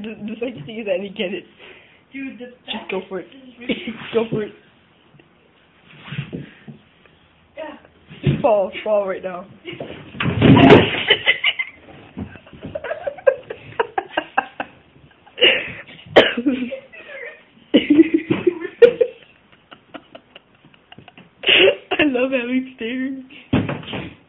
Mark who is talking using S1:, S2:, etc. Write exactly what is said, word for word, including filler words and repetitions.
S1: the, the second thing is I didn't get it.
S2: Dude, the
S1: Just go for it. Go for it.
S2: Yeah.
S1: Fall, fall right now. I love having stairs.